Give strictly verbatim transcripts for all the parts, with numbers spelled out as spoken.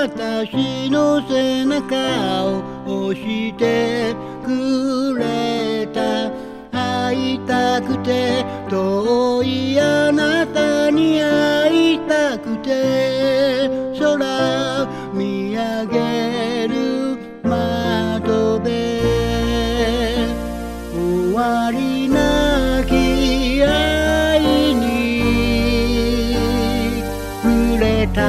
私の背中を押してくれた。会いたくて遠いあなたに会いたくて、空見上げる窓辺、終わりなき愛に触れた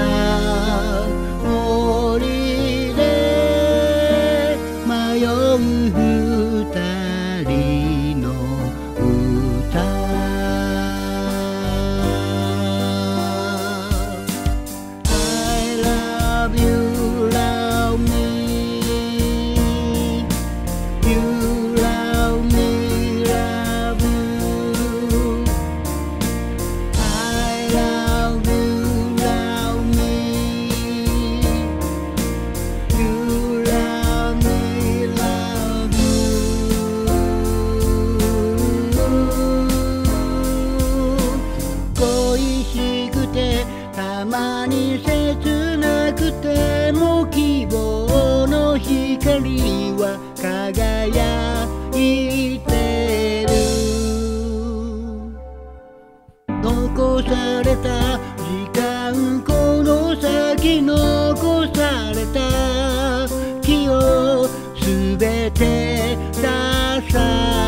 森で迷う二人の歌。I love you, love me. You love me, love you. I love you, love me. You love me, love you. 恋しくてたまに切なくても希望の光は輝いてる。残された時間、この先残された記憶すべて出さ